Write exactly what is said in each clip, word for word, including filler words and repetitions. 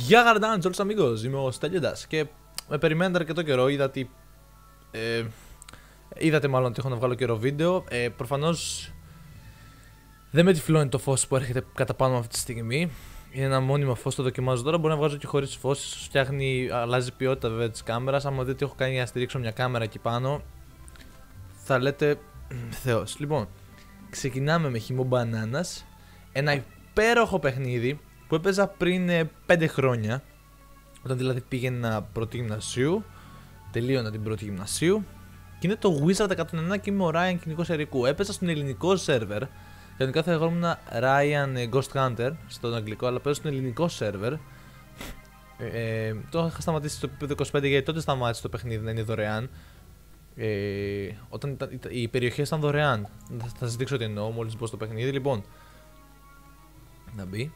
Γεια γαρντάν, τσόλους αμίγος, είμαι ο Στέλιοντας και με περιμένετε αρκετό καιρό, είδα ότι, ε, είδατε μάλλον ότι έχω να βγάλω καιρό βίντεο, ε, προφανώς δεν με τυφλώνει το φως που έρχεται κατά πάνω μου αυτή τη στιγμή, είναι ένα μόνιμο φως, το δοκιμάζω τώρα, μπορεί να βγάζω και χωρίς φως, ίσως φτιάχνει, αλλάζει ποιότητα βέβαια της κάμερας, άμα δείτε τι έχω κάνει για να στηρίξω μια κάμερα εκεί πάνω, θα λέτε θεός. Λοιπόν, ξεκινάμε με χυμό μπανάνας, ένα υπέροχο παιχνίδι που έπαιζα πριν ε, πέντε χρόνια, όταν δηλαδή πήγαινα πρώτη γυμνασίου, τελείωνα την πρώτη γυμνασίου, και είναι το Wizard εκατόν ένα και είμαι ο Ryan κυνηγός ερικού. Έπαιζα στον ελληνικό σερβερ, γενικά θα ήμουν Ryan Ghost Hunter στον αγγλικό, αλλά παίζω στον ελληνικό σερβερ. Ε, ε, το είχα σταματήσει στο επίπεδο είκοσι πέντε γιατί τότε σταμάτησε το παιχνίδι να είναι δωρεάν. Ε, όταν ήταν, οι περιοχές ήταν δωρεάν. Θα, θα σας δείξω τι εννοώ μόλις μπω στο παιχνίδι. Λοιπόν, να μπει.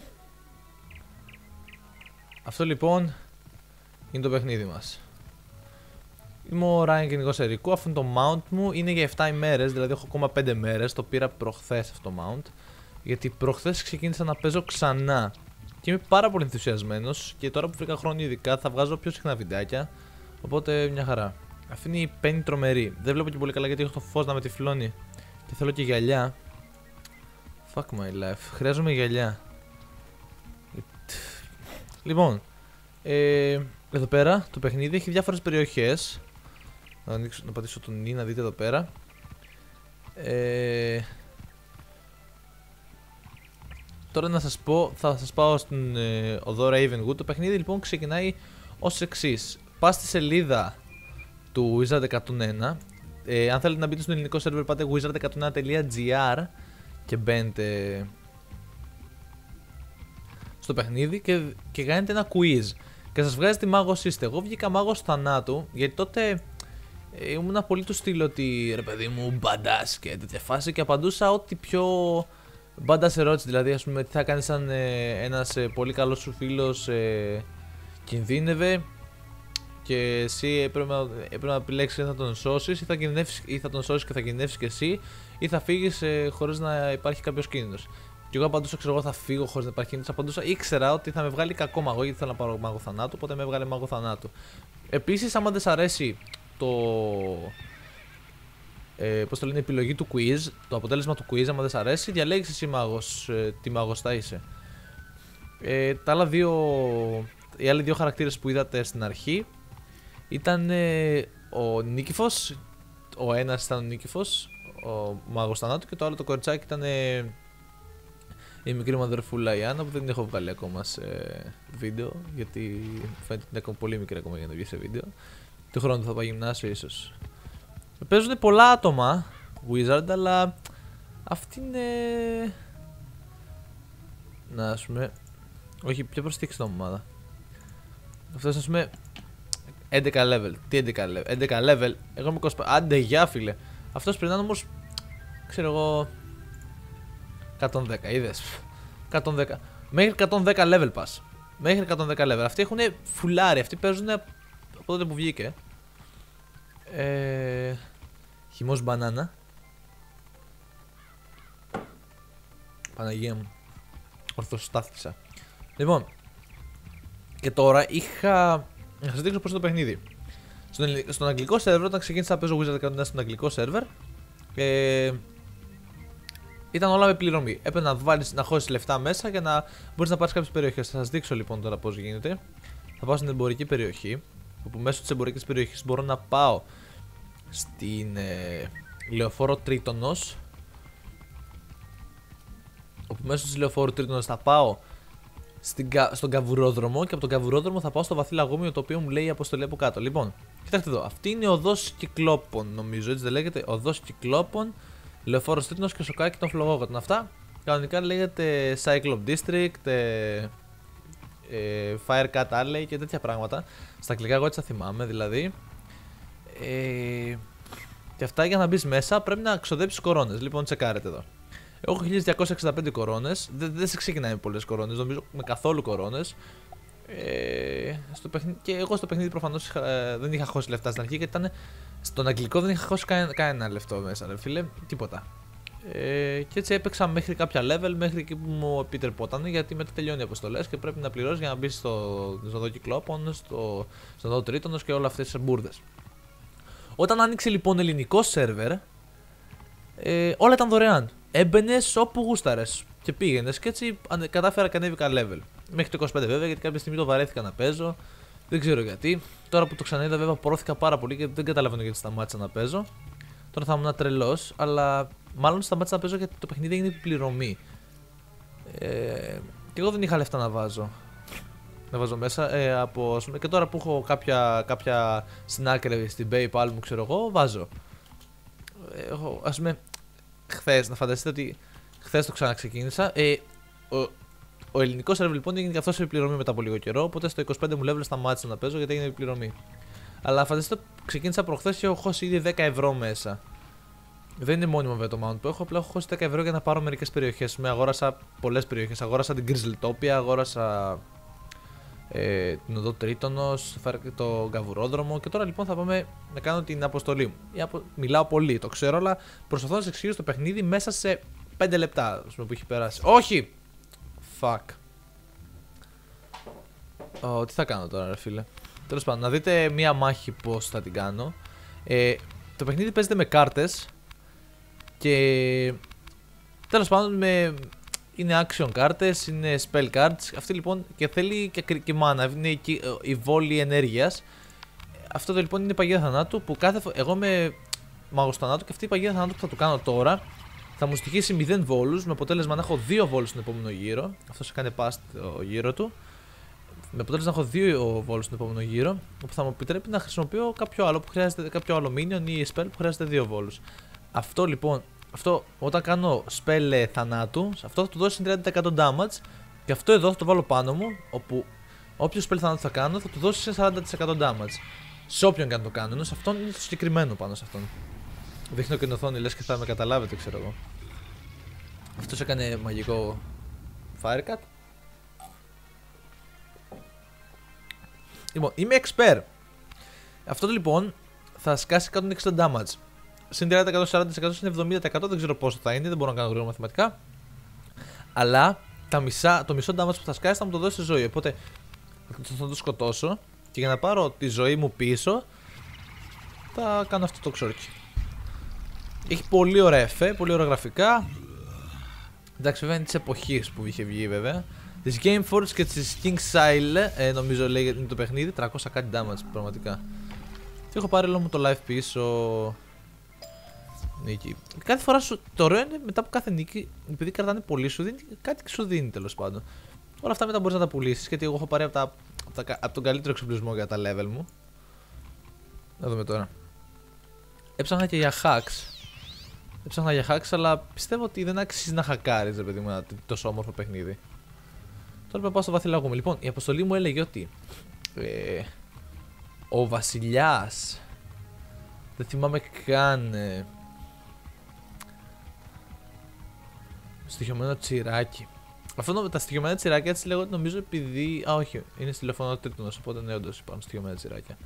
Αυτό λοιπόν είναι το παιχνίδι μας. Είμαι ο Ryan κυνηγός ερικού, αυτό είναι το mount μου, είναι για επτά ημέρες, δηλαδή έχω ακόμα πέντε μέρες, το πήρα προχθές αυτό το mount. Γιατί προχθές ξεκίνησα να παίζω ξανά και είμαι πάρα πολύ ενθουσιασμένος και τώρα που βρήκα χρόνο ειδικά θα βγάζω πιο συχνά βιντεάκια, οπότε μια χαρά. Αυτή είναι η Penny τρομερή, δεν βλέπω και πολύ καλά γιατί έχω το φως να με τυφλώνει και θέλω και γυαλιά. Fuck my life, χρειάζομαι γυαλιά. Λοιπόν, ε, εδώ πέρα το παιχνίδι έχει διάφορες περιοχές. Να, ανοίξω, να πατήσω τον E να δείτε εδώ πέρα. ε, Τώρα να σας πω, θα σας πάω στην ε, οδό Ravenwood. Το παιχνίδι λοιπόν ξεκινάει ως εξής. Πας στη σελίδα του Wizard εκατόν ένα. ε, Αν θέλετε να μπείτε στο ελληνικό σερβερ πάτε wizard εκατόν ένα τελεία gr και μπαίνετε στο παιχνίδι και, και κάνετε ένα quiz και σας βγάζει τι μάγος είστε. Εγώ βγήκα μάγος θανάτου γιατί τότε ε, ήμουν πολύ του στυλ ότι ρε παιδί μου μπαντάς και τέτοια φάση και απαντούσα ό,τι πιο μπαντάς ερώτηση, δηλαδή ας πούμε τι θα κάνεις αν ε, ένας ε, πολύ καλός σου φίλος ε, κινδύνευε και εσύ έπρεπε να, έπρεπε να επιλέξεις ή θα τον σώσεις ή θα, ή θα τον σώσεις και θα κινδυνεύσεις και εσύ ή θα φύγεις ε, χωρίς να υπάρχει κάποιος κίνδυνος. Και εγώ απαντούσα, ξέρω εγώ, θα φύγω χωρίς να υπάρχει κίνδυνος. Απαντούσα, ήξερα ότι θα με βγάλει κακό μαγό γιατί θέλω να πάρω μάγο θανάτου, οπότε με έβγαλε μάγο θανάτου. Επίσης, άμα δεν σ' αρέσει το. Ε, πώς το λένε, η επιλογή του quiz, το αποτέλεσμα του quiz, άμα δεν σ' αρέσει, διαλέγεις εσύ μάγος, ε, τι μάγος θα είσαι. Ε, τα άλλα δύο. Οι άλλοι δύο χαρακτήρες που είδατε στην αρχή ήταν ε, ο Νίκηφος. Ο ένας ήταν ο Νίκηφος, ο μάγος θανάτου, και το άλλο το κοριτσάκι ήταν. Ε, η μικρή μου αδερφούλα η Άννα που δεν την έχω βγάλει ακόμα σε βίντεο γιατί φαίνεται ότι είναι ακόμα πολύ μικρή ακόμα για να βγει σε βίντεο. Του χρόνου θα πάει γυμνάσιο ίσως. Παίζουν πολλά άτομα Wizard, αλλά αυτή είναι. Να ας πούμε. Όχι, πιο προς τη ομάδα. Αυτός ας πούμε έντεκα level. Τι έντεκα level? έντεκα level. Εγώ είμαι είκοσι πέντε. Άντε γεια φίλε. Αυτός πριν ήταν όμως, ξέρω εγώ, εκατόν δέκα, είδες. εκατόν δέκα. Μέχρι εκατόν δέκα level pass. Μέχρι εκατόν δέκα level. Αυτοί έχουν φουλάρι. Αυτοί παίζουν από τότε που βγήκε. Ε, χυμός μπανάνα. Παναγία μου. Ορθοστάθησα. Λοιπόν. Και τώρα είχα. Να σας δείξω πώς είναι το παιχνίδι. Στον, στον αγγλικό σερβερ, όταν ξεκίνησα να παίζω Wizard εκατόν ένα στον αγγλικό σερβερ. Ε, Ήταν όλα με πληρωμή. Έπρεπε να βάλεις, να χώσεις λεφτά μέσα για να μπορείς να πάρεις κάποιες περιοχές. Θα σας δείξω λοιπόν τώρα πώς γίνεται. Θα πάω στην εμπορική περιοχή. Όπου μέσω της εμπορικής περιοχής μπορώ να πάω στην ε, λεωφόρο Τρίτονος. Όπου μέσω της λεωφόρου Τρίτονος θα πάω στην, στον καβουρόδρομο. Και από τον καβουρόδρομο θα πάω στο βαθύ λαγόμιο, το οποίο μου λέει η αποστολή από κάτω. Λοιπόν, κοιτάξτε εδώ. Αυτή είναι οδός Κυκλόπων, νομίζω, έτσι δεν λέγεται? Οδός Κυκλόπων. Λεωφόρος Τρίτονος και σοκάκι των φλογόκοτων. Αυτά κανονικά λέγεται Cyclop District, ε, ε, Firecat Alley και τέτοια πράγματα. Στα αγγλικά εγώ έτσι θα θυμάμαι δηλαδή. Ε, και αυτά για να μπεις μέσα πρέπει να ξοδέψεις κορώνες. Λοιπόν, τσεκάρετε εδώ. Εγώ έχω χίλιες διακόσιες εξήντα πέντε κορώνες. Δεν, δεν σε ξεκινάει με πολλές κορώνες, νομίζω με καθόλου κορώνες. Ε, στο παιχνίδι, και εγώ στο παιχνίδι προφανώς είχα, δεν είχα χώσει λεφτά στην αρχή γιατί ήταν. Στον αγγλικό δεν είχα χώσει κανένα, κανένα λεφτό μέσα, ρε φίλε, τίποτα. Ε, και έτσι έπαιξα μέχρι κάποια level, μέχρι εκεί που μου επιτρεπόταν, γιατί μετά τελειώνει οι αποστολές και πρέπει να πληρώσεις για να μπεις στο Ζωδό Κυκλόπων, στο Ζωδό Τρίτονος και όλα αυτές τις μπουρδες. Όταν άνοιξε λοιπόν ελληνικό σερβερ, ε, όλα ήταν δωρεάν. Έμπαινες όπου γούσταρες και πήγαινες και έτσι κατάφερα και ανέβηκα level. Μέχρι το είκοσι πέντε βέβαια, γιατί κάποια στιγμή το βαρέθηκα να παίζω. Δεν ξέρω γιατί. Τώρα που το ξαναείδα, βέβαια, πορώθηκα πάρα πολύ και δεν καταλαβαίνω γιατί σταμάτησα να παίζω. Τώρα θα ήμουν τρελός, αλλά μάλλον σταμάτησα να παίζω γιατί το παιχνίδι έγινε επιπληρωμή. Ε, και εγώ δεν είχα λεφτά να βάζω. Να βάζω μέσα. Ε, από, και τώρα που έχω κάποια, κάποια συνάκρευη στην PayPal μου, ξέρω εγώ, βάζω. Ε, έχω, ας πούμε, χθες, να φανταστείτε ότι χθες το ξαναξεκίνησα. Ε, ο, ο ελληνικός σερβερ λοιπόν έγινε καθώς επιπληρωμή μετά από λίγο καιρό. Οπότε στο είκοσι πέντε μου level σταμάτησα να παίζω γιατί έγινε επιπληρωμή. Αλλά φανταστείτε, ξεκίνησα προχθές και έχω χώσει ήδη δέκα ευρώ μέσα. Δεν είναι μόνιμο βέβαια το mount που έχω, απλά έχω χώσει δέκα ευρώ για να πάρω μερικές περιοχές. Με αγόρασα πολλές περιοχές. Αγόρασα την Grizzletopia, αγόρασα ε, την Οδό Τρίτονος, το Γκαβουρόδρομο. Και τώρα λοιπόν θα πάμε να κάνω την αποστολή μου. Απο... Μιλάω πολύ, το ξέρω, αλλά προσπαθώ να σας εξηγήσω το παιχνίδι μέσα σε πέντε λεπτά που έχει περάσει. Όχι! Fuck. Oh, τι θα κάνω τώρα, ρε φίλε. Τέλος πάντων, να δείτε μία μάχη πώς θα την κάνω. Ε, το παιχνίδι παίζεται με κάρτες. Και τέλος πάντων με... είναι action κάρτες, είναι spell cards. Αυτή λοιπόν και θέλει και, και mana, είναι η, η βόλη ενέργειας. Αυτό το λοιπόν είναι η παγίδα θανάτου που κάθε φο... εγώ είμαι μάγος θανάτου και αυτή η παγίδα θανάτου που θα του κάνω τώρα θα μου στοιχήσει μηδέν βόλους με αποτέλεσμα να έχω δύο βόλους στον επόμενο γύρο. Αυτός έκανε pass το γύρο του. Με αποτέλεσμα να έχω δύο βόλους στον επόμενο γύρο, που θα μου επιτρέπει να χρησιμοποιώ κάποιο άλλο που χρειάζεται, κάποιο άλλο minion ή spell που χρειάζεται δύο βόλους. Αυτό λοιπόν, αυτό όταν κάνω spell ε, θανάτου, αυτό θα του δώσει τριάντα τοις εκατό damage και αυτό εδώ θα το βάλω πάνω μου, όπου όποιο spell θανάτου θα κάνω θα του δώσει σαράντα τοις εκατό damage. Σε όποιον και αν το κάνω, ενώ σε αυτόν είναι το συγκεκριμένο πάνω σε αυτόν. Δείχνω και την οθόνη, λες και θα με καταλάβετε, ξέρω εγώ. Αυτός έκανε μαγικό firecut. Λοιπόν, είμαι expert. Αυτό λοιπόν θα σκάσει εκατόν εξήντα damage. Συν τριάντα τοις εκατό, σαράντα τοις εκατό, συν εβδομήντα τοις εκατό, δεν ξέρω πόσο θα είναι, δεν μπορώ να κάνω γρήγορα μαθηματικά. Αλλά τα μισά, το μισό damage που θα σκάσει θα μου το δώσει ζωή. Οπότε θα το σκοτώσω και για να πάρω τη ζωή μου πίσω θα κάνω αυτό το ξόρκι. Έχει πολύ ωραία εφέ, πολύ ωραία γραφικά. Εντάξει, βέβαια είναι τη εποχή που είχε βγει, βέβαια. Τη Gameforge και τη King Sile, ε, νομίζω λέγεται είναι το παιχνίδι. τριακόσια κάτι damage πραγματικά. Και έχω πάρει όλο μου το life πίσω. Νίκη. Κάθε φορά σου. Το ωραίο είναι μετά από κάθε νίκη, επειδή κρατάνε πολύ, σου δίνει κάτι και σου δίνει τέλος πάντων. Όλα αυτά μετά μπορεί να τα πουλήσει, γιατί εγώ έχω πάρει από, τα, από, τα, από τον καλύτερο εξοπλισμό για τα level μου. Να δούμε τώρα. Έψαχνα και για hacks. Έψαχνα για hacks, αλλά πιστεύω ότι δεν αξίζει να χακάρεις, ρε παιδί μου, ένα τόσο όμορφο παιχνίδι. Τώρα πρέπει να πάω στο βαθυλάγο μου. Λοιπόν, η αποστολή μου έλεγε ότι ε, ο βασιλιάς, δεν θυμάμαι καν, ε, στοιχειωμένο τσιράκι. Αυτό τα στοιχειωμένα τσιράκια έτσι λέγονται, νομίζω, επειδή. Α, όχι, είναι στη τηλεφωνό τρίτονος, οπότε ναι, όντως υπάρχουν στοιχειωμένα τσιράκια.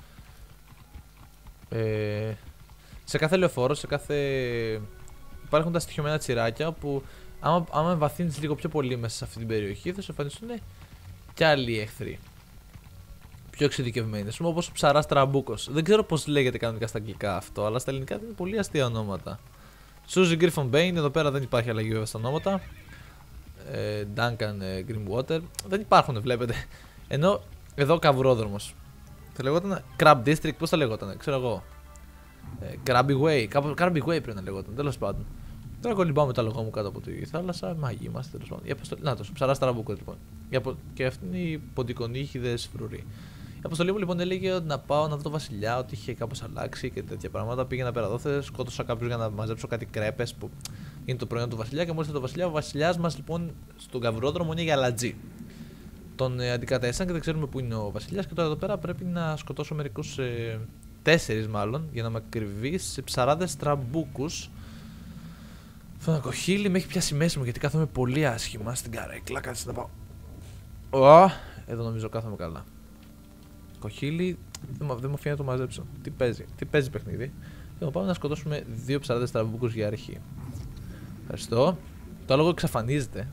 Ε, σε κάθε λεωφόρο, σε κάθε. Υπάρχουν τα στοιχειωμένα τσιράκια που άμα, άμα βαθύνεις λίγο πιο πολύ μέσα σε αυτή την περιοχή θα σου εμφανιστούν και άλλοι έχθροι. Πιο εξειδικευμένοι. Ας πούμε όπως ο ψαράς τραμπούκος. Δεν ξέρω πώς λέγεται κανονικά στα αγγλικά αυτό, αλλά στα ελληνικά είναι πολύ αστεία ονόματα. Suzy Griffon Bane, εδώ πέρα δεν υπάρχει αλλαγή βέβαια στα ονόματα. Ε, Duncan ε, Grimwater. Δεν υπάρχουν, βλέπετε. Ενώ εδώ Καβουρόδρομος. Θα λεγόταν Crab District, πώς θα λεγόταν, ξέρω εγώ. Ε, Krabby Way, κάπου Krabby Way πρέπει να λεγόταν, τέλος πάντων. Τώρα κολυμπάμε τα λογό μου κάτω από τη θάλασσα, μαγεί είμαστε τέλος πάντων. Αποστολή... Να το, ψαράς τραμπούκο λοιπόν. Απο... Και αυτή είναι η ποντικονίχιδες φρουρή. Η αποστολή μου λοιπόν έλεγε να πάω να δω το βασιλιά, ότι είχε κάπως αλλάξει και τέτοια πράγματα. Πήγαινα πέρα εδώ, σκότωσα κάποιους για να μαζέψω κάτι κρέπες που είναι το προϊόν του βασιλιά. Και μόλις το βασιλιά, ο βασιλιάς μας λοιπόν στον Καβουρόδρομο είναι για λατζή. Τον ε, αντικατέστησαν και δεν ξέρουμε πού είναι ο βασιλιάς. Και τώρα εδώ πέρα πρέπει να σκοτώσω μερικούς. Ε, τέσσερις μάλλον, για να με ακριβείς σε ψαράδες τραμπούκους. Αυτό ένα κοχύλι με έχει πιάσει μέση μου γιατί κάθομαι πολύ άσχημα στην καρέκλα. Κάτσε να πάω. Ω, εδώ νομίζω κάθομαι καλά. Κοχύλι, δεν, δεν μου αφήνει να το μαζέψω. Τι παίζει, τι παίζει παιχνίδι. Λοιπόν, πάμε να σκοτώσουμε δύο ψαράδες τραμπούκους για αρχή. Ευχαριστώ. Το άλογο εξαφανίζεται.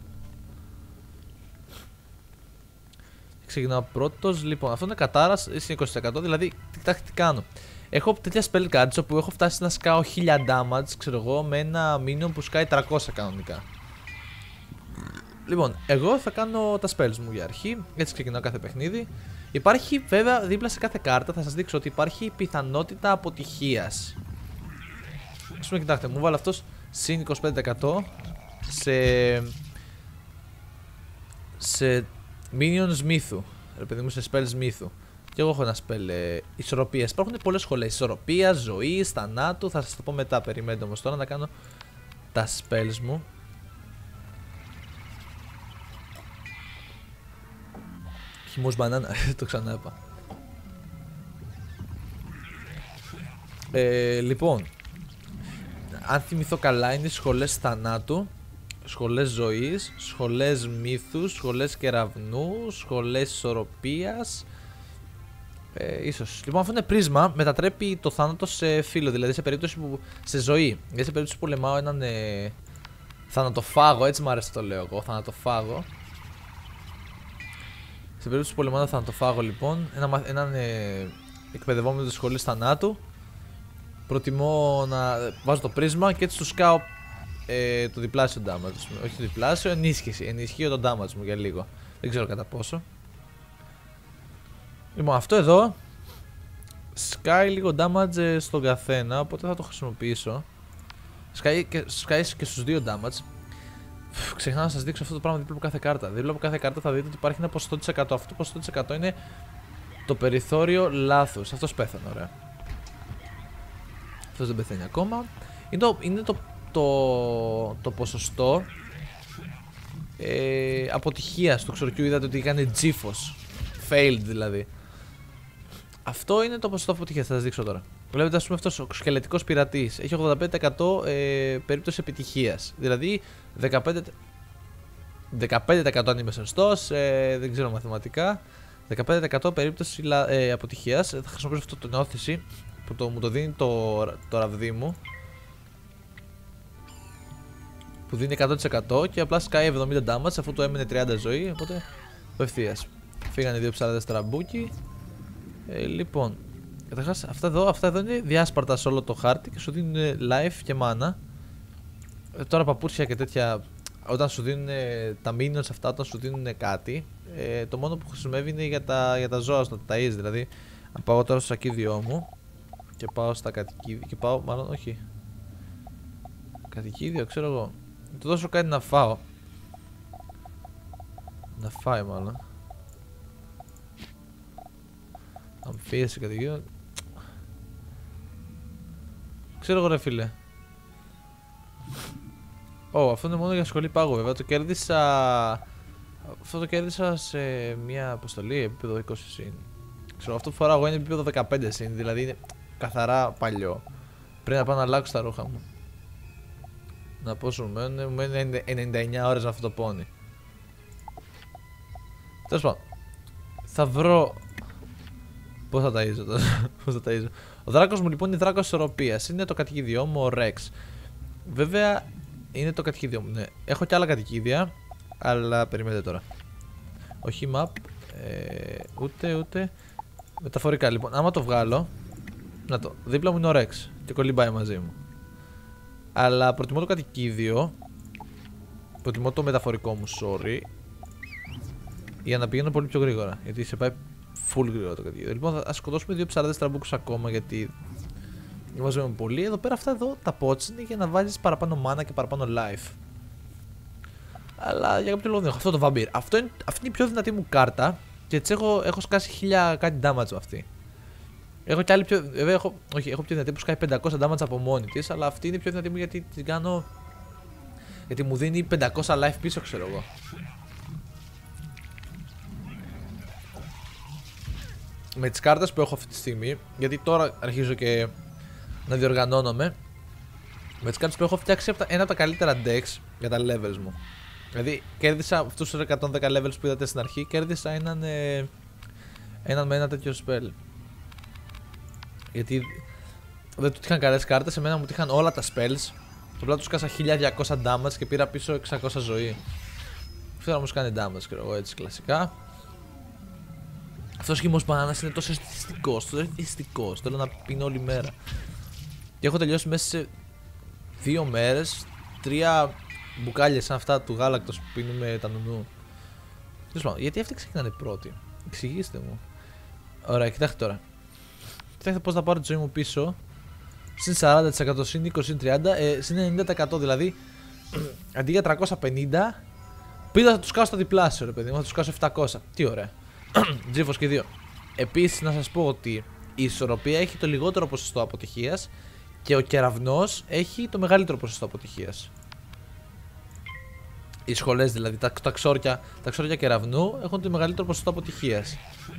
Ξεκινάω πρώτος. Λοιπόν, αυτό είναι κατάρας, είναι είκοσι τοις εκατό, δηλαδή κοιτάξτε τι κάνω. Έχω τέτοια spell cards όπου έχω φτάσει να σκάω χίλια damage, ξέρω εγώ, με ένα minion που σκάει τριακόσια κανονικά. Λοιπόν, εγώ θα κάνω τα spells μου για αρχή, έτσι ξεκινάω κάθε παιχνίδι. Υπάρχει βέβαια δίπλα σε κάθε κάρτα, θα σας δείξω ότι υπάρχει πιθανότητα αποτυχίας. Ας πούμε, κοιτάξτε, μου βάλω αυτός συν είκοσι πέντε τοις εκατό σε... σε minions μύθου, ρε παιδί μου, σε spells μύθου. Και εγώ έχω ένα spell ε, ισορροπίας. Υπάρχουν πολλές σχολές ισορροπίας, ζωής, θανάτου. Θα σας το πω μετά. Περιμένετε όμως τώρα να κάνω τα spells μου. Χυμός μπανάνα, το ξανά είπα. Ε, λοιπόν, αν θυμηθώ καλά, είναι σχολές θανάτου, σχολές ζωής, σχολές μύθους, σχολές κεραυνού, σχολές ισορροπίας. Ε, ίσως. Λοιπόν, αυτό είναι πρίσμα, μετατρέπει το θάνατο σε φίλο. Δηλαδή σε περίπτωση που. Σε ζωή. Δηλαδή σε περίπτωση που πολεμάω έναν ε, θανατοφάγο, έτσι μου αρέσει το λέω εγώ. Θανατοφάγο. Σε περίπτωση που πολεμάω έναν θανατοφάγο, λοιπόν, έναν, έναν ε, εκπαιδευόμενο τη σχολή θανάτου, προτιμώ να βάζω το πρίσμα και έτσι του σκάω ε, το διπλάσιο damage. Όχι το διπλάσιο, ενίσχυση. Ενισχύω το damage μου για λίγο. Δεν ξέρω κατά πόσο. Λοιπόν, αυτό εδώ σκάει λίγο damage στον καθένα, οπότε θα το χρησιμοποιήσω. Σκάει και, σκάει και στους δύο damage. Ξεχνάω να σας δείξω αυτό το πράγμα δίπλα από κάθε κάρτα. Δίπλα από κάθε κάρτα θα δείτε ότι υπάρχει ένα ποσοστό της εκατό. Αυτό το ποσοστό της εκατό είναι το περιθώριο λάθους. Αυτός πέθανε, ωραία. Αυτός δεν πεθαίνει ακόμα. Είναι το, είναι το, το, το ποσοστό ε, αποτυχίας του ξορκιού. Είδατε ότι έκανε τζίφος. Failed δηλαδή. Αυτό είναι το ποσοστό αποτυχίας, θα σας δείξω τώρα. Βλέπετε, ας πούμε, αυτός ο σκελετικός πειρατής έχει ογδόντα πέντε τοις εκατό ε, περίπτωση επιτυχίας. Δηλαδή δεκαπέντε τοις εκατό αν είμαι σωστός, ε, δεν ξέρω μαθηματικά. δεκαπέντε τοις εκατό περίπτωση ε, αποτυχίας. Θα χρησιμοποιήσω αυτό το όθηση που το, μου το δίνει το, το ραβδί μου. Που δίνει εκατό τοις εκατό και απλά σκάει εβδομήντα damage αφού το έμενε τριάντα ζωή. Οπότε απευθείας. Φύγανε δύο ψάρδες τραμπούκι. Ε, λοιπόν, καταρχάς αυτά εδώ, αυτά εδώ είναι διάσπαρτα σε όλο το χάρτη και σου δίνουν life και mana. Ε, τώρα παπούτσια και τέτοια, όταν σου δίνουν τα minions αυτά, όταν σου δίνουν κάτι, ε, το μόνο που χρησιμεύει είναι για τα, για τα ζώα, στο ταΐζ δηλαδή. Αν πάω τώρα στο σακίδιό μου και πάω στα κατοικίδια και πάω, μάλλον όχι. Κατοικίδιο, ξέρω εγώ. Να του δώσω κάτι να φάω. Να φάει μάλλον. Αμφίεση κατοικίδιο. Ξέρω εγώ ρε φίλε. Ω, oh, αυτό είναι μόνο για σχολή πάγου βέβαια. Το κέρδισα. Αυτό το κέρδισα σε μια αποστολή επίπεδο είκοσι συν. Ξέρω, αυτό που φοράω εγώ είναι επίπεδο δεκαπέντε συν. Δηλαδή είναι καθαρά παλιό. Πρέπει να πάω να αλλάξω τα ρούχα μου. Να πόσο μου μένουν. Μου μένουν ενενήντα εννιά ώρες με αυτό το πόνι. Τέλος πάντων. Θα βρω. Πώς θα ταΐζω τώρα. Πώς θα ταΐζω. Ο δράκος μου λοιπόν είναι δράκος ισορροπίας. Είναι το κατοικίδιό μου, ο Rex. Βέβαια είναι το κατοικίδιό μου. Ναι. Έχω και άλλα κατοικίδια. Αλλά περιμένετε τώρα. Όχι map. Ε, ούτε ούτε. Μεταφορικά λοιπόν. Άμα το βγάλω. Να το. Δίπλα μου είναι ο Rex. Και κολυμπάει μαζί μου. Αλλά προτιμώ το κατοικίδιο. Προτιμώ το μεταφορικό μου, sorry. Για να πηγαίνω πολύ πιο γρήγορα. Γιατί σε πάει full γρήγορα το κατοικίδιο. Λοιπόν, θα σκοτώσουμε δύο ψαράδες τραμπούκους ακόμα γιατί βάζουμε πολύ. Εδώ πέρα αυτά εδώ τα pots είναι για να βάζεις παραπάνω mana και παραπάνω life. Αλλά για κάποιο λόγο δεν έχω. Αυτό το vampire. Αυτό είναι, αυτή είναι η πιο δυνατή μου κάρτα. Και έτσι έχω, έχω σκάσει χίλια κάτι damage με αυτή. Έχω κι άλλη πιο. Βέβαια, έχω, όχι, έχω πιο δυνατή που σκάει πεντακόσια damage από μόνη της. Αλλά αυτή είναι η πιο δυνατή μου γιατί την κάνω. Γιατί μου δίνει πεντακόσια life πίσω, ξέρω εγώ. Με τις κάρτες που έχω αυτή τη στιγμή, γιατί τώρα αρχίζω και να διοργανώνομαι. Με τις κάρτες που έχω φτιάξει ένα από τα καλύτερα decks για τα levels μου. Δηλαδή κέρδισα αυτούς τους εκατόν δέκα levels που είδατε στην αρχή, κέρδισα έναν, ε, έναν με ένα τέτοιο spell. Γιατί δεν του είχαν καλές κάρτες, εμένα μου είχαν όλα τα spells. απλά τους κάσα χίλια διακόσια damage και πήρα πίσω εξακόσια ζωή. Αυτό όμως κάνει damage, ξέρω εγώ, έτσι κλασικά. Αυτός χυμός μπανάνας είναι τόσο αισθητικός, τόσο αισθητικός, θέλω να πίνω όλη μέρα. Και έχω τελειώσει μέσα σε δύο μέρες τρία μπουκάλια σαν αυτά του γάλακτος που πίνουμε τα νουνού. Γιατί αυτοί ξεκινάνε πρώτοι, εξηγήστε μου. Ωραία, κοιτάξτε τώρα. Κοιτάξτε πώς θα πάρω τη ζωή μου πίσω. Συν σαράντα τοις εκατό, συν είκοσι, συν τριάντα, ε, συν ενενήντα τοις εκατό δηλαδή. Αντί για τριακόσια πενήντα, πήρα θα τους κάσω στο διπλάσιο, ρε παιδί μου, θα τους κάσω επτακόσια. Τι ωραία. Τζίφος και δύο. Επίσης, να σας πω ότι η ισορροπία έχει το λιγότερο ποσοστό αποτυχίας και ο κεραυνός έχει το μεγαλύτερο ποσοστό αποτυχίας. Οι σχολές δηλαδή, τα, τα, ξόρια, τα ξόρια κεραυνού έχουν το μεγαλύτερο ποσοστό αποτυχίας.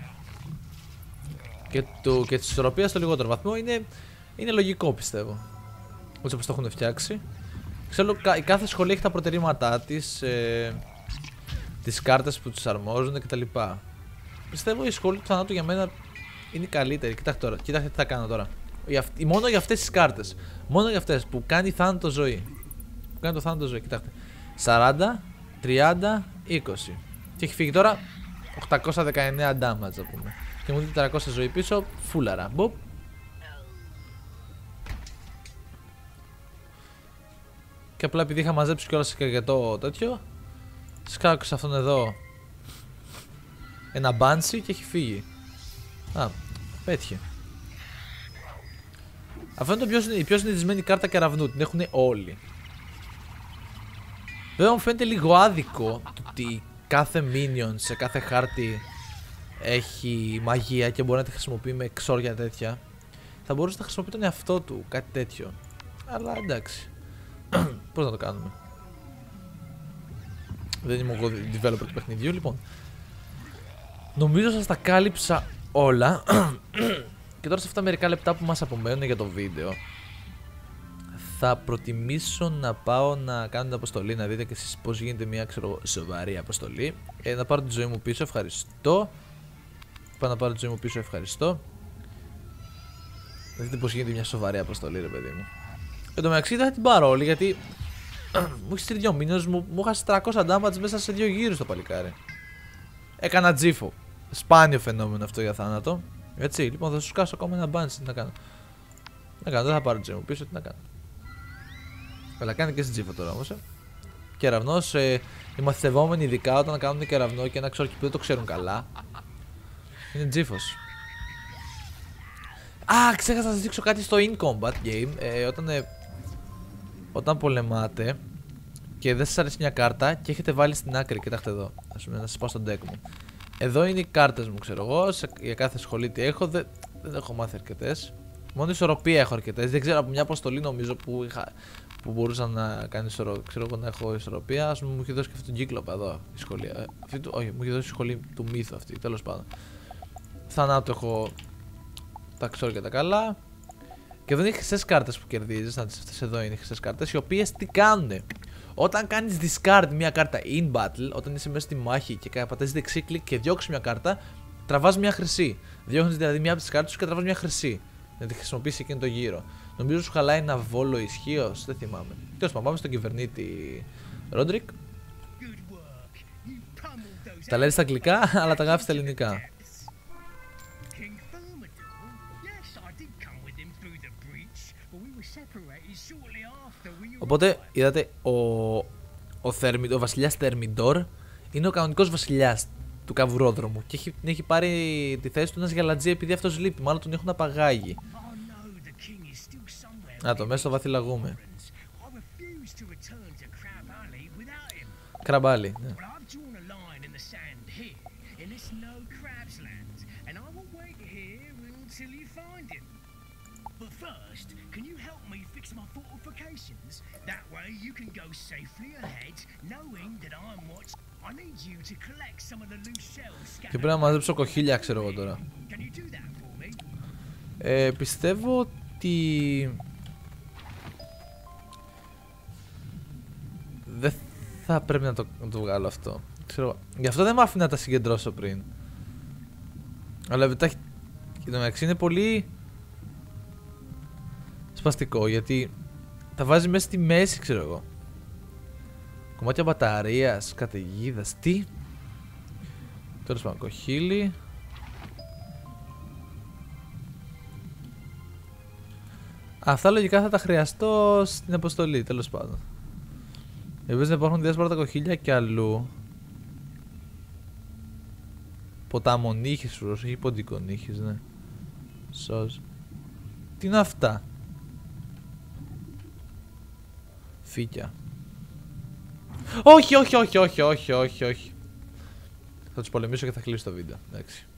Και, το, και της ισορροπίας στο λιγότερο βαθμό είναι, είναι λογικό, πιστεύω. Έτσι όπως το έχουν φτιάξει. Ξέρω, η κάθε σχολή έχει τα προτερήματά της, ε, τις κάρτες που τους αρμόζουν κτλ. Πιστεύω η σχολή του θανάτου για μένα είναι η καλύτερη. Κοιτάξτε τώρα, κοιτάξτε τι θα κάνω τώρα. Για, μόνο για αυτές τις κάρτες. Μόνο για αυτές που κάνει θάνατο ζωή. Που κάνει το θάνατο ζωή, κοιτάξτε. σαράντα, τριάντα, είκοσι. Και έχει φύγει τώρα οκτακόσια δεκαεννέα damage, θα πούμε. Και μου δίνει τετρακόσια ζωή πίσω, φούλαρα. Μποπ. Και απλά επειδή είχα μαζέψει κιόλας και για το τέτοιο, σκάω σε αυτόν εδώ ένα μπάνσι και έχει φύγει. Α, πέτυχε. Αυτό είναι το πιο, η πιο συνηθισμένη κάρτα κεραυνού, την έχουν όλοι. Βέβαια μου φαίνεται λίγο άδικο το ότι κάθε minion σε κάθε χάρτη έχει μαγεία και μπορεί να τη χρησιμοποιεί με εξόρια τέτοια. Θα μπορούσε να χρησιμοποιεί τον εαυτό του, κάτι τέτοιο. Αλλά εντάξει. Πώς να το κάνουμε. Δεν είμαι εγώ developer του παιχνιδιού, λοιπόν. Νομίζω σας τα κάλυψα όλα. Και τώρα σε αυτά μερικά λεπτά που μας απομένουν για το βίντεο, θα προτιμήσω να πάω να κάνω την αποστολή, να δείτε και εσείς πώς γίνεται μια, ξέρω, σοβαρή αποστολή. ε, Να πάρω τη ζωή μου πίσω, ευχαριστώ. Πάω να πάρω τη ζωή μου πίσω, ευχαριστώ. Να δείτε πώς γίνεται μια σοβαρή αποστολή, ρε παιδί μου. Εν τω μεταξύ δεν θα την πάρω όλη, γιατί μου έχει στείλει δύο μήνες, μου, μου είχα τριακόσια damage μέσα σε δύο γύρους το παλικάρι. Έκανα τζίφο. Σπάνιο φαινόμενο αυτό για θάνατο. Έτσι, λοιπόν θα σου κάσω ακόμα ένα μπάντσι, τι να κάνω. Τι να κάνω, δεν θα πάρω τη ζωή μου πίσω, τι να κάνω. Αλλά κάνει και στην τζίφο τώρα όμως. Ε. Κεραυνός, ε, οι μαθητευόμενοι ειδικά όταν κάνουν κεραυνό και ένα ξόρκι που δεν το ξέρουν καλά, είναι τζίφος. Α, ξέχασα να σας δείξω κάτι στο in combat game. Ε, όταν, ε, όταν πολεμάτε και δεν σας αρέσει μια κάρτα και έχετε βάλει στην άκρη, κοιτάξτε εδώ. Ας πούμε, να σας πάω στο deck μου. Εδώ είναι οι κάρτες μου, ξέρω εγώ. Σε, για κάθε σχολή τι έχω. Δεν, δεν έχω μάθει αρκετές. Μόνο ισορροπία έχω αρκετές. Δεν ξέρω, από μια αποστολή νομίζω που, είχα, που μπορούσα να κάνει ισορροπία. Ξέρω εγώ να έχω ισορροπία. Ας πούμε, μου έχει δώσει και αυτόν τον κύκλοπα εδώ η σχολή. Ε, αυτή του, όχι, μου έχει δώσει η σχολή του μύθου αυτή. Τέλος πάντων. Θανάτου έχω τα ξέρω και τα καλά. Και εδώ είναι οι χρυσές κάρτες που κερδίζεις. Αυτές εδώ είναι οι χρυσές κάρτες. Οι οποίες τι κάνουνε. Όταν κάνεις discard μια κάρτα in battle, όταν είσαι μέσα στη μάχη και πατήσεις δεξί κλικ και διώξεις μια κάρτα, τραβάς μια χρυσή. Διώχνεις δηλαδή μια από τις κάρτες σου και τραβάς μια χρυσή. Να τη χρησιμοποιήσεις εκείνο το γύρο. Νομίζω σου χαλάει ένα βόλο ισχύος, δεν θυμάμαι. Τέλος πάντων, πάμε στον κυβερνήτη Ρόντρικ. Τα λέει στα αγγλικά, αλλά τα γράφει στα ελληνικά. Οπότε είδατε, ο, ο, Θερμι, ο βασιλιάς Θερμιντόρ είναι ο κανονικός βασιλιάς του καβουρόδρομου και έχει, έχει πάρει τη θέση του ένας γαλατζή επειδή αυτός λείπει, μάλλον τον έχουν απαγάγει. Να το μέσα στο βαθύ λαγούμε. Κραμπάλι, ναι. That way you can go safely ahead, knowing that I'm watching. I need you to collect some of the loose shells. Και πρέπει να μαζέψω κοχύλια, ξέρω εγώ τώρα. Ε, πιστεύω ότι δεν θα πρέπει να το, να το βγάλω αυτό. Ξέρω, γι' αυτό δεν μ' άφηνα να τα συγκεντρώσω πριν. Αλλά μετά το μεταξύ είναι πολύ σπαστικό, γιατί τα βάζει μέσα στη μέση, ξέρω εγώ. Κομμάτια μπαταρίας, καταιγίδας, τι. Τέλος πάντων, κοχύλι. Αυτά λογικά θα τα χρειαστώ στην αποστολή, τέλος πάντων. Επίσης υπάρχουν διάσπαρτα κοχύλια και αλλού. Ποταμονύχης, ή ποντικονύχης, ναι. Σως. Τι είναι αυτά? Φύκια. Όχι, όχι, όχι, όχι, όχι, όχι, όχι. Θα τους πολεμήσω και θα κλείσω το βίντεο, εντάξει.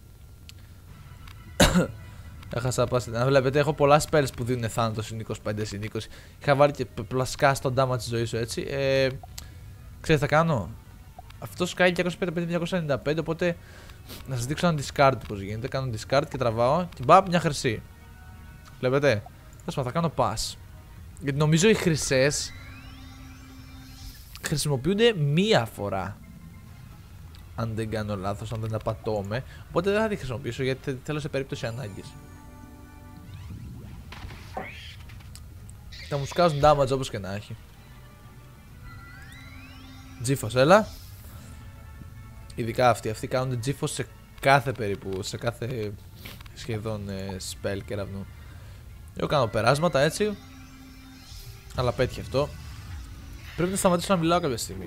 Έχασα πάση. Να βλέπετε, έχω πολλά spells που δίνουν θάνατο συν είκοσι πέντε συν είκοσι. Είχα βάλει και πλασκά στον damage της ζωής σου, έτσι. Ε, ξέρετε, θα κάνω. Αυτό σκάει διακόσια πενήντα πέντε με διακόσια ενενήντα πέντε, οπότε να σας δείξω ένα discard πώς γίνεται. Κάνω discard και τραβάω και μπαπ, μια χρυσή. Βλέπετε. Θα κάνω pass. Γιατί νομίζω οι χρυσές χρησιμοποιούνται μία φορά. Αν δεν κάνω λάθος, αν δεν απατώμε. Οπότε δεν θα τη χρησιμοποιήσω γιατί θέλω σε περίπτωση ανάγκης. Θα μου σκάζουν damage όπως και να έχει. Τζίφος, έλα. Ειδικά αυτοί, αυτοί κάνουν τζίφος σε κάθε περίπου, σε κάθε σχεδόν ε, spell κεραυνού. Εγώ κάνω περάσματα έτσι. Αλλά πέτυχε αυτό. Πρέπει να σταματήσω να μιλάω κάποια στιγμή.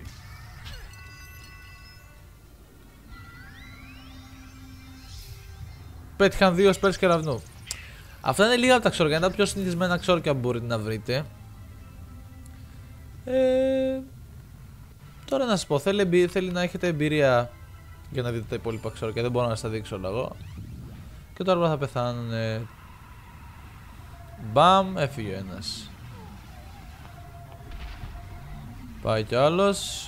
Πέτυχαν δύο spells κεραυνού. Αυτά είναι λίγα από τα ξόρκια, είναι τα πιο συνηθισμένα ξόρκια που μπορείτε να βρείτε. Ε, τώρα να σας πω, θέλει, θέλει να έχετε εμπειρία για να δείτε τα υπόλοιπα ξόρκια, δεν μπορώ να σας τα δείξω όλα εγώ. Και τώρα θα πεθάνουν. Ε, μπαμ, έφυγε ο ένας. Πάει κι άλλος.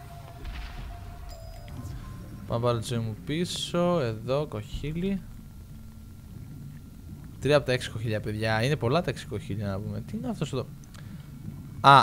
Πάμε πάρω το μου πίσω, εδώ, κοχύλι. Τρία από τα έξι κοχύλια, παιδιά. Είναι πολλά τα έξι κοχύλια να πούμε. Τι είναι αυτός εδώ? Α!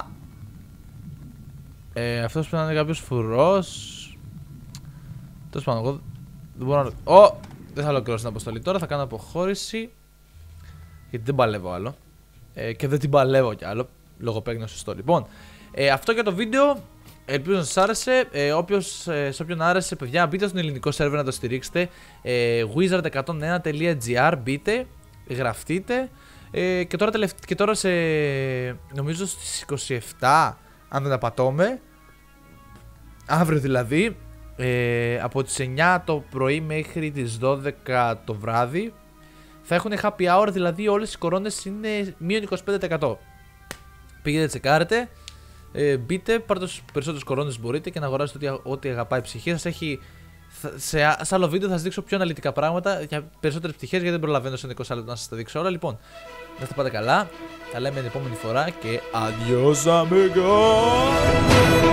Ε, αυτός πρέπει να είναι κάποιος φουρός. Τέλος πάντων, εγώ δεν μπορώ να... Ω! Δεν θα ολοκληρώσω την αποστολή τώρα, θα κάνω αποχώρηση. Γιατί δεν παλεύω άλλο. Ε, και δεν την παλεύω κι άλλο. Λόγω παίγνωσης στο. Λοιπόν, ε, αυτό για το βίντεο. Ελπίζω να σας άρεσε. Ε, όποιος, ε, σε όποιον άρεσε, παιδιά, μπείτε στον ελληνικό σερβερ να το στηρίξετε. Ε, wizard εκατόν ένα τελεία gr, μπείτε, γραφτείτε. Ε, και, τώρα τελευτ... και τώρα σε. Νομίζω στις είκοσι επτά, αν δεν απατώμε. Αύριο δηλαδή. Ε, από τις εννιά το πρωί μέχρι τις δώδεκα το βράδυ. Θα έχουν happy hour, δηλαδή όλες οι κορώνες είναι μείον είκοσι πέντε τοις εκατό. Πήγαινε, τσεκάρετε. Ε, μπείτε, πάρτε τους περισσότερους κορώνες μπορείτε και να αγοράσετε ό,τι, ό,τι αγαπάει η ψυχή σας. Έχει, σε, σε άλλο βίντεο θα σας δείξω πιο αναλυτικά πράγματα για περισσότερες πτυχές, γιατί δεν προλαβαίνω σε είκοσι λεπτά να σας τα δείξω όλα. Λοιπόν, να είστε πάντα καλά. Τα λέμε την επόμενη φορά και adios amigos.